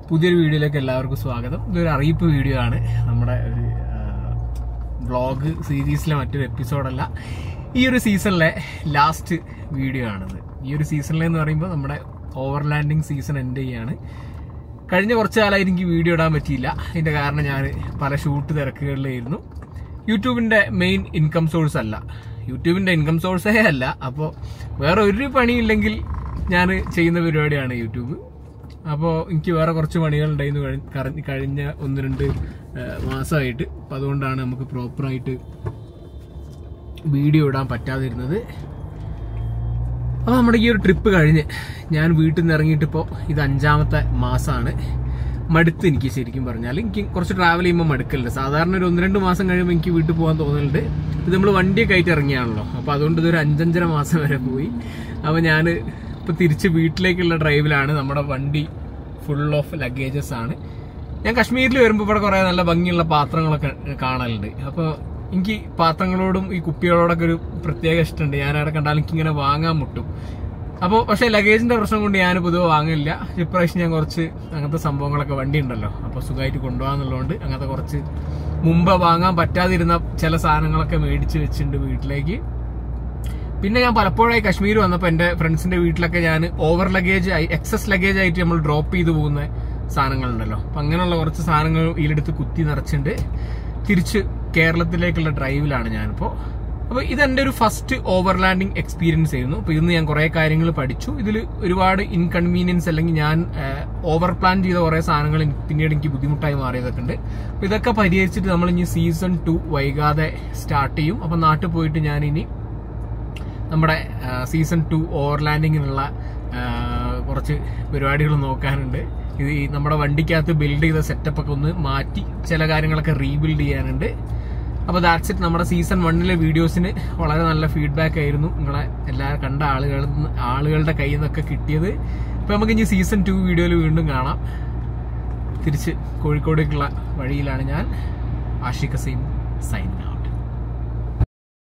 പുതിയൊരു വീഡിയോയിലേക്ക് എല്ലാവർക്കും സ്വാഗതം. ഇതൊരു അറിയിപ്പ് വീഡിയോ ആണ്. നമ്മുടെ ഒരു വ്ളോഗ് സീരീസിലെ മറ്റൊരു എപ്പിസോഡല്ല. ഈ ഒരു സീസണിലെ ലാസ്റ്റ് വീഡിയോ ആണിത്. ഈ ഒരു സീസണിലെന്ന് പറയുമ്പോൾ നമ്മുടെ ഓവർലാൻഡിങ് സീസൺ എൻഡ് ചെയ്യാണ്. കഴിഞ്ഞ കുറച്ച് കാലമായിട്ട് എനിക്ക് വീഡിയോ ഇടാൻ പറ്റിയില്ല. അതിൻ്റെ കാരണം ഞാൻ പല ഷൂട്ട് തിരക്കുകളിലായിരുന്നു. യൂട്യൂബിൻ്റെ മെയിൻ ഇൻകം സോഴ്സ് അല്ല, യൂട്യൂബിൻ്റെ ഇൻകം സോഴ്സേ അല്ല. അപ്പോൾ വേറെ ഒരു പണിയില്ലെങ്കിൽ ഞാൻ ചെയ്യുന്ന പരിപാടിയാണ് യൂട്യൂബ്. അപ്പോൾ എനിക്ക് വേറെ കുറച്ച് പണികളുണ്ടായിരുന്നു കഴിഞ്ഞ 1-2 മാസമായിട്ട്. അപ്പം അതുകൊണ്ടാണ് നമുക്ക് പ്രോപ്പറായിട്ട് വീഡിയോ ഇടാൻ പറ്റാതിരുന്നത്. അപ്പോൾ നമ്മുടെ ഈ ഒരു ട്രിപ്പ് കഴിഞ്ഞ് ഞാൻ വീട്ടിൽ നിന്ന് ഇറങ്ങിയിട്ടിപ്പോൾ ഇത് 5ാമത്തെ മാസമാണ്. മടുത്ത് എനിക്ക് ശരിക്കും പറഞ്ഞാൽ. എനിക്ക് കുറച്ച് ട്രാവൽ ചെയ്യുമ്പോൾ മടുക്കലുണ്ട്. സാധാരണ ഒരു 1-2 മാസം കഴിയുമ്പോൾ എനിക്ക് വീട്ടിൽ പോകാൻ തോന്നലുണ്ട്. ഇത് നമ്മൾ വണ്ടിയൊക്കെ ആയിട്ട് ഇറങ്ങിയാണല്ലോ. അപ്പോൾ അതുകൊണ്ട് ഇതൊരു 5-5.5 മാസം വരെ പോയി. അപ്പോൾ ഞാൻ ഇപ്പോൾ തിരിച്ച് വീട്ടിലേക്കുള്ള ഡ്രൈവിലാണ്. നമ്മുടെ വണ്ടി ഫുൾ ഓഫ് ലഗേജസ് ആണ്. ഞാൻ കാശ്മീരിൽ വരുമ്പോൾ ഇവിടെ കുറേ നല്ല ഭംഗിയുള്ള പാത്രങ്ങളൊക്കെ കാണലുണ്ട്. അപ്പോൾ എനിക്ക് പാത്രങ്ങളോടും ഈ കുപ്പികളോടൊക്കെ ഒരു പ്രത്യേക ഇഷ്ടമുണ്ട്. ഞാൻ അവിടെ കണ്ടാൽ എനിക്കിങ്ങനെ വാങ്ങാൻ മുട്ടും. അപ്പോൾ പക്ഷേ ലഗേജിന്റെ പ്രശ്നം കൊണ്ട് ഞാൻ പൊതുവെ വാങ്ങില്ല. ഇപ്രാവശ്യം ഞാൻ കുറച്ച് അങ്ങനത്തെ സംഭവങ്ങളൊക്കെ വണ്ടി ഉണ്ടല്ലോ, അപ്പോൾ സുഖമായിട്ട് കൊണ്ടുപോകാന്നുള്ളതുകൊണ്ട് അങ്ങനത്തെ കുറച്ച് മുമ്പ് വാങ്ങാൻ പറ്റാതിരുന്ന ചില സാധനങ്ങളൊക്കെ മേടിച്ച് വെച്ചിട്ടുണ്ട് വീട്ടിലേക്ക്. പിന്നെ ഞാൻ പലപ്പോഴായി കാശ്മീർ വന്നപ്പോൾ എൻ്റെ ഫ്രണ്ട്സിന്റെ വീട്ടിലൊക്കെ ഞാൻ ഓവർ ലഗേജ് എക്സസ് ലഗേജ് ആയിട്ട് നമ്മൾ ഡ്രോപ്പ് ചെയ്ത് പോകുന്ന സാധനങ്ങളുണ്ടല്ലോ. അപ്പം അങ്ങനെയുള്ള കുറച്ച് സാധനങ്ങൾ ഇതിലെടുത്ത് കുത്തി നിറച്ചിട്ടുണ്ട്. തിരിച്ച് കേരളത്തിലേക്കുള്ള ഡ്രൈവിലാണ് ഞാനിപ്പോൾ. അപ്പോൾ ഇതെൻ്റെ ഒരു ഫസ്റ്റ് ഓവർലാൻഡിങ് എക്സ്പീരിയൻസ് ആയിരുന്നു. അപ്പോൾ ഇന്ന് ഞാൻ കുറേ കാര്യങ്ങൾ പഠിച്ചു. ഇതിൽ ഒരുപാട് ഇൻകൺവീനിയൻസ് അല്ലെങ്കിൽ ഞാൻ ഓവർ പ്ലാൻ ചെയ്ത കുറേ സാധനങ്ങൾ പിന്നീട് എനിക്ക് ബുദ്ധിമുട്ടായി മാറിയതൊക്കെ ഉണ്ട്. അപ്പോൾ ഇതൊക്കെ പരിഹരിച്ചിട്ട് നമ്മൾ ഇനി സീസൺ 2 വൈകാതെ സ്റ്റാർട്ട് ചെയ്യും. അപ്പം നാട്ടിൽ പോയിട്ട് ഞാനിനി നമ്മുടെ സീസൺ 2 ഓവർലാൻഡിങ്ങിനുള്ള കുറച്ച് പരിപാടികൾ നോക്കാനുണ്ട്. ഇത് നമ്മുടെ വണ്ടിക്കകത്ത് ബിൽഡ് ചെയ്ത സെറ്റപ്പ് ഒക്കെ ഒന്ന് മാറ്റി ചില കാര്യങ്ങളൊക്കെ റീബിൽഡ് ചെയ്യാനുണ്ട്. അപ്പോൾ ദാറ്റ്സ് ഇറ്റ്. നമ്മുടെ സീസൺ 1 വീഡിയോസിന് വളരെ നല്ല ഫീഡ്ബാക്ക് ആയിരുന്നു നിങ്ങളെ എല്ലാവരും കണ്ട ആളുകളുടെ കയ്യിൽ നിന്നൊക്കെ കിട്ടിയത്. അപ്പോൾ നമുക്ക് ഇനി സീസൺ 2 വീഡിയോയിൽ വീണ്ടും കാണാം. തിരിച്ച് കോഴിക്കോടേക്കുള്ള വഴിയിലാണ് ഞാൻ. ആഷിഖ് ഹസീൻ സൈനിങ്.